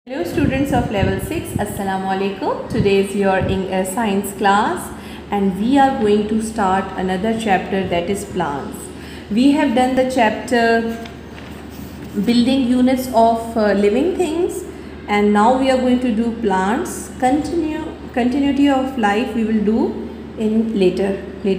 Hello students of level 6, Assalamu alaikum. Today is your science class and we are going to start another chapter, that is plants. We have done the chapter building units of living things, and now we are going to do plants. Continuity of life we will do in later.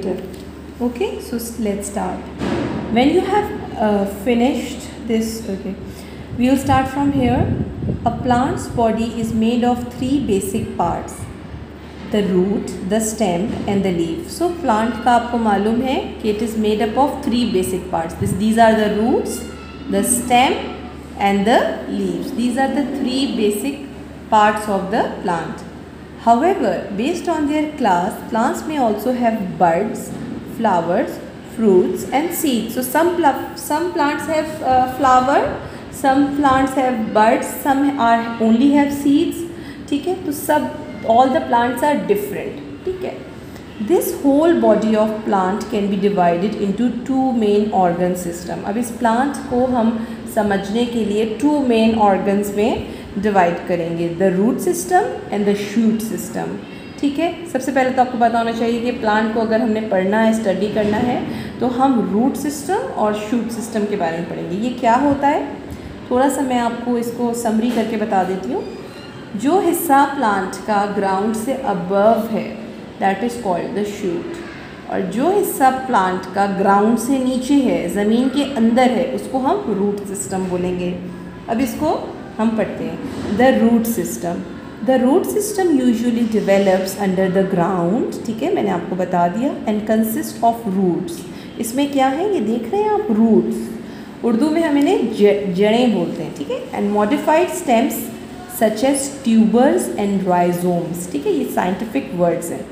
Okay, so let's start. When you have finished this, okay, we will start from here. A plant's body is made of three basic parts: the root, the stem and the leaf. So plant का आपको मालूम है कि it is made up of three basic parts. These are the roots, the stem and the leaves. These are the three basic parts of the plant. However, based on their class, plants may also have buds, flowers, fruits and seeds. So some plants have flower, some plants have buds, some are only have seeds. ठीक है, तो सब all the plants are different. ठीक है, this whole body of plant can be divided into two main organ system. अब इस plant को हम समझने के लिए two main organs में divide करेंगे, the root system and the shoot system. ठीक है, सबसे पहले तो आपको पता होना चाहिए कि प्लांट को अगर हमने पढ़ना है, स्टडी करना है, तो हम रूट सिस्टम और शूट सिस्टम के बारे में पढ़ेंगे. ये क्या होता है, थोड़ा सा मैं आपको इसको समरी करके बता देती हूँ. जो हिस्सा प्लांट का ग्राउंड से अबव है that is called the shoot, और जो हिस्सा प्लांट का ग्राउंड से नीचे है, ज़मीन के अंदर है, उसको हम रूट सिस्टम बोलेंगे. अब इसको हम पढ़ते हैं. The root system. The root system usually develops under the ground. ठीक है, मैंने आपको बता दिया. And consist of roots. इसमें क्या है, ये देख रहे हैं आप, रूट्स. उर्दू में हम इन्हें जड़ें बोलते हैं. ठीक है, and modified stems such as tubers and rhizomes. ठीक है, ये साइंटिफिक वर्ड्स हैं.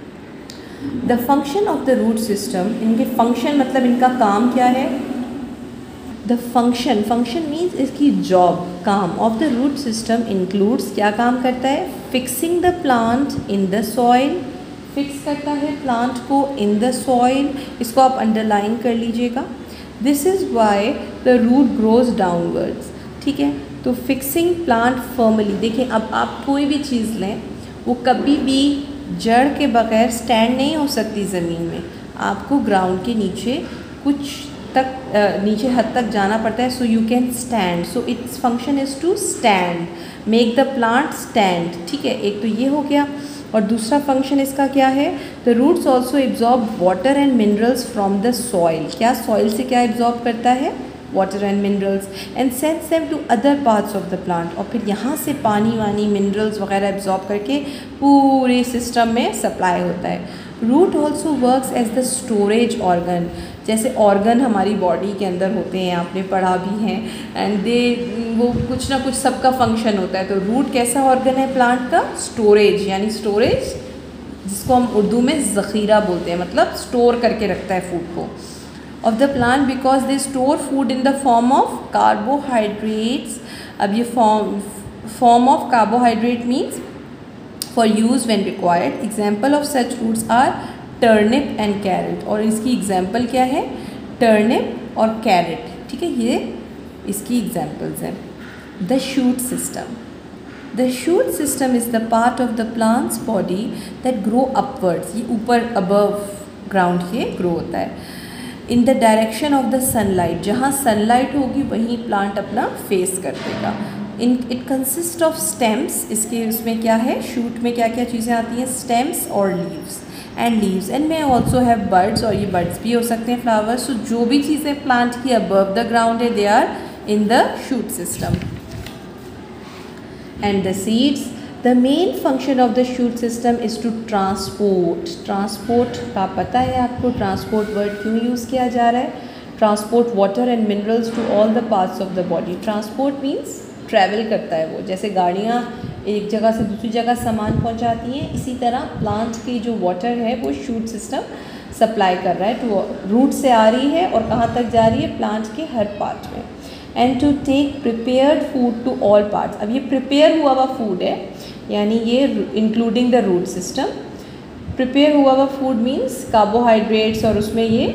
The function of the root system. इनके फंक्शन मतलब इनका काम क्या है. द फंक्शन मीन्स इसकी जॉब, काम of the root system includes, क्या काम करता है, fixing the plant in the soil. Fix करता है प्लांट को इन द सॉइल. इसको आप अंडरलाइन कर लीजिएगा. This is why the root grows downwards. ठीक है, तो फिक्सिंग प्लांट फर्मली. देखिए, अब आप कोई भी चीज़ लें, वो कभी भी जड़ के बगैर स्टैंड नहीं हो सकती ज़मीन में. आपको ग्राउंड के नीचे कुछ तक नीचे हद तक जाना पड़ता है, so you can stand. So its function is to stand, make the plant stand. ठीक है, एक तो ये हो गया. और दूसरा फंक्शन इसका क्या है, the roots also absorb water and minerals from the soil. क्या सॉइल से क्या एब्जॉर्ब करता है, water and minerals, and sends them to other parts of the plant. और फिर यहाँ से पानी वानी मिनरल्स वगैरह एब्जॉर्ब करके पूरे सिस्टम में सप्लाई होता है. Root also works as the storage organ. जैसे ऑर्गन हमारी बॉडी के अंदर होते हैं, आपने पढ़ा भी हैं, एंड वो कुछ ना कुछ सबका फंक्शन होता है. तो रूट कैसा ऑर्गन है प्लांट का, स्टोरेज. यानी स्टोरेज जिसको हम उर्दू में ज़ख़ीरा बोलते हैं, मतलब स्टोर करके रखता है फूड को, of the plant, because they store food in the form of carbohydrates. अब ये form of carbohydrate means for use when required. Example of such foods are turnip and carrot. और इसकी एग्जाम्पल क्या है, टर्निप और carat. ठीक है, ये इसकी एग्जाम्पल्स हैं. The shoot system. The shoot system is the part of the plant's body that grow upwards. ये ऊपर अबव ग्राउंड के ग्रो होता है. In the direction of the sunlight. जहाँ सनलाइट होगी वहीं प्लांट अपना फेस कर देगा. It consist of stems. इसके उसमें क्या है, शूट में क्या क्या चीज़ें आती हैं, स्टेम्स और leaves and may also have buds, और ये buds भी हो सकते हैं, flowers. So जो भी चीज़ें प्लांट की above the ground है, they are in the shoot system. And the seeds. The main function of the shoot system is to transport. Transport का पता है आपको, transport word क्यों यूज़ किया जा रहा है. Transport water and minerals to all the parts of the body. Transport means travel करता है वो. जैसे गाड़ियाँ एक जगह से दूसरी जगह सामान पहुंचाती हैं, इसी तरह प्लांट की जो वाटर है वो शूट सिस्टम सप्लाई कर रहा है. तो रूट से आ रही है और कहाँ तक जा रही है, प्लांट के हर पार्ट में. And to take prepared food to all parts. अब ये प्रिपेयर हुआ हुआ फूड है, यानी ये including the root system. Prepare हुआ हुआ फूड मीन्स कार्बोहाइड्रेट्स, और उसमें ये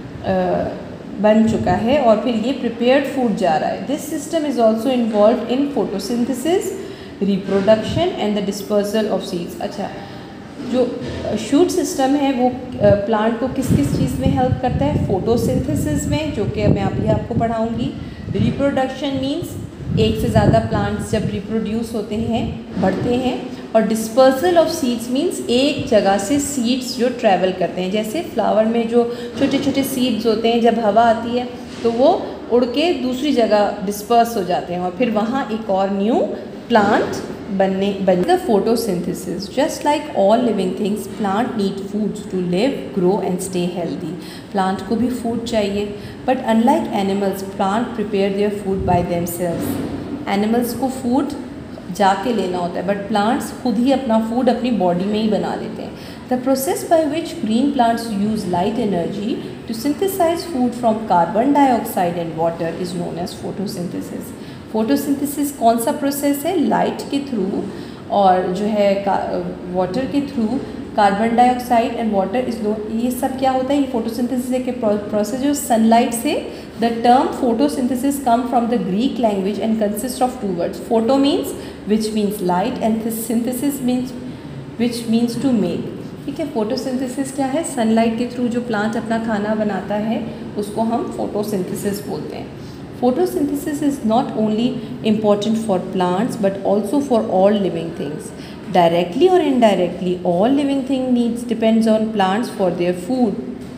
बन चुका है और फिर ये प्रिपेयर्ड फूड जा रहा है. This system is also involve in photosynthesis reproduction and the dispersal of seeds. अच्छा, जो शूट सिस्टम है वो प्लांट को किस किस चीज़ में हेल्प करता है? फोटोसिंथेसिस में, जो कि मैं अभी आपको पढ़ाऊँगी। रिप्रोडक्शन मीन्स एक से ज़्यादा प्लांट्स जब रिप्रोड्यूस होते हैं, बढ़ते हैं। और डिस्पर्सल ऑफ सीड्स मीन्स एक जगह से सीड्स जो ट्रैवल करते हैं, जैसे फ्लावर में जो छोटे छोटे सीड्स होते हैं, जब हवा आती है तो वो उड़ के दूसरी जगह डिस्पर्स हो जाते हैं और फिर वहाँ एक और न्यू प्लांट बन the photosynthesis. Just like all living things, plant need food to live, grow and stay healthy. Plant को भी फूड चाहिए, but unlike animals, plant prepare their food by themselves. Animals को फूड जाके लेना होता है, but plants खुद ही अपना फूड अपनी बॉडी में ही बना लेते हैं। The process by which green plants use light energy to synthesise food from carbon dioxide and water is known as photosynthesis. Photosynthesis कौन सा प्रोसेस है? लाइट के थ्रू और जो है वाटर के through, carbon dioxide and water is known, ये सब क्या होता है? ये फोटोसिंथेसिस के प्रोसेस जो सनलाइट से। The term photosynthesis come from the Greek language and consist of two words. Photo means which means light and synthesis means which means to make. ठीक है, फोटोसिंथेसिस क्या है? सनलाइट के थ्रू जो plant अपना खाना बनाता है उसको हम फोटोसिंथेसिस बोलते हैं। Photosynthesis is not only important for plants but also for all living things. Directly or indirectly, all living thing needs depends on plants for their food.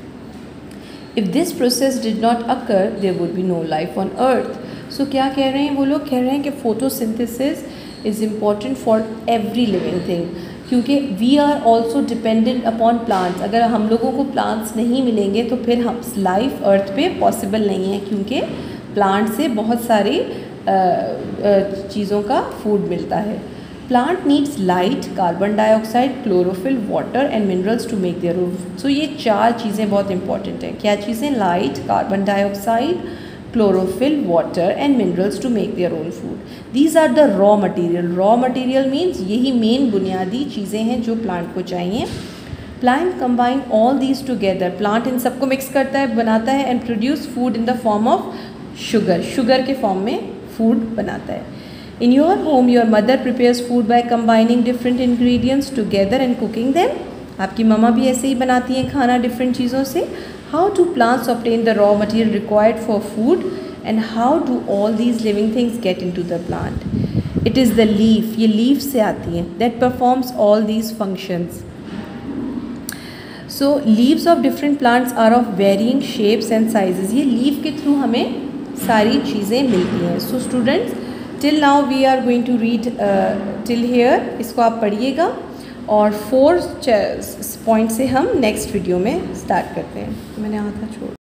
If this process did not occur, there would be no life on earth. So क्या कह रहे हैं वो लोग? कह रहे हैं कि photosynthesis is important for every living thing, क्योंकि we are also dependent upon plants. अगर हम लोगों को plants नहीं मिलेंगे तो फिर हम लाइफ अर्थ पे पॉसिबल नहीं है, क्योंकि प्लांट से बहुत सारी चीज़ों का फूड मिलता है। Plant needs light, carbon dioxide, chlorophyll, water and minerals to make their own food. So ये चार चीज़ें बहुत इंपॉर्टेंट हैं। क्या चीज़ें? Light, carbon dioxide, chlorophyll, water and minerals to make their own food. These are the raw material. Raw material means यही main बुनियादी चीज़ें हैं जो प्लांट को चाहिए। Plant combine all these together. Plant इन सबको मिक्स करता है, बनाता है and produce food in the form of sugar. Sugar के फॉर्म में फूड बनाता है। In your home your mother prepares food by combining different ingredients together and cooking them. आपकी मम्मा भी ऐसे ही बनाती हैं खाना डिफरेंट चीज़ों से। How do plants obtain the raw material required for food and how do all these living things get into the plant? It is the leaf, ये लीफ से आती हैं, that performs all these functions. So leaves of different plants are of varying shapes and sizes. ये leaf के through हमें सारी चीज़ें मिलती हैं। So students, till now we are going to read till here. इसको आप पढ़िएगा और 4 पॉइंट से हम नेक्स्ट वीडियो में स्टार्ट करते हैं। मैंने आधा छोड़